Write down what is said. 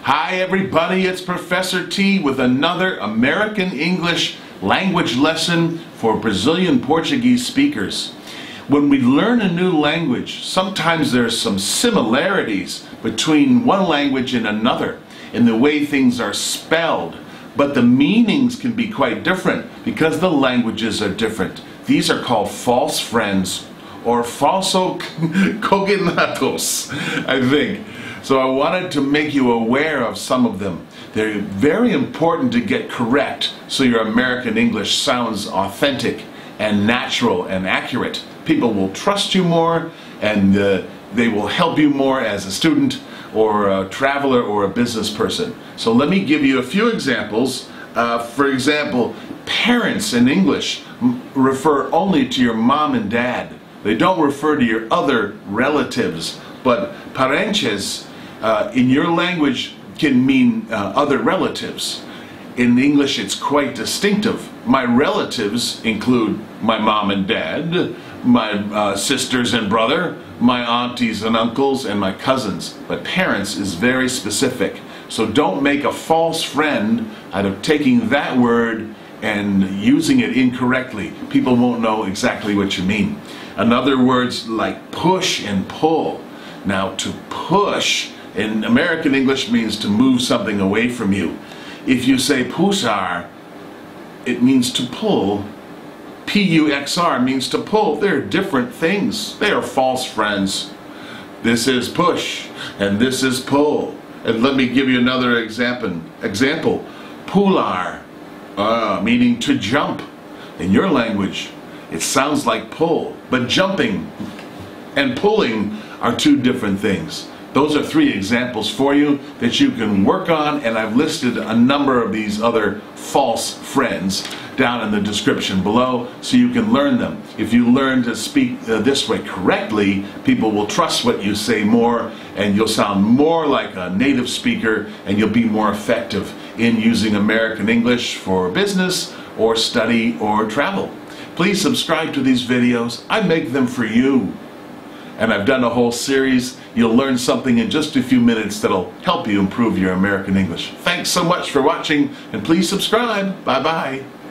Hi everybody, it's Professor T with another American English language lesson for Brazilian Portuguese speakers. When we learn a new language, sometimes there's some similarities between one language and another in the way things are spelled, but the meanings can be quite different because the languages are different. These are called false friends or falso coginatos, I think. So I wanted to make you aware of some of them. They're very important to get correct so your American English sounds authentic and natural and accurate. People will trust you more and they will help you more as a student or a traveler or a business person. So let me give you a few examples. For example, parents in English refer only to your mom and dad. They don't refer to your other relatives, but parentes in your language can mean other relatives. In English it's quite distinctive. My relatives include my mom and dad, my sisters and brother, my aunties and uncles, and my cousins. But parents is very specific. So don't make a false friend out of taking that word and using it incorrectly. People won't know exactly what you mean. Another words like push and pull. Now to push in American English means to move something away from you. If you say puxar, it means to pull. Puxar means to pull. They're different things. They are false friends. This is push and this is pull. And let me give you another example. Pular, meaning to jump. In your language, it sounds like pull, but jumping and pulling are two different things. Those are three examples for you that you can work on, and I've listed a number of these other false friends down in the description below so you can learn them. If you learn to speak this way correctly, people will trust what you say more and you'll sound more like a native speaker and you'll be more effective in using American English for business or study or travel. Please subscribe to these videos. I make them for you. And I've done a whole series. You'll learn something in just a few minutes that'll help you improve your American English. Thanks so much for watching, and please subscribe. Bye-bye.